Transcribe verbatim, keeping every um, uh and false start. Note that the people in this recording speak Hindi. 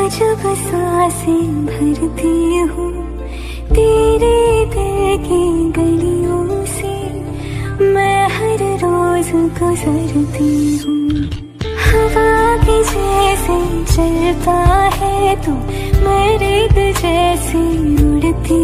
जब सांसें भरती हूँ तेरे दिल की गलियों से, मैं हर रोज गुजरती हूँ। हवा के जैसे चलता है तू, मैं रेत जैसे उड़ती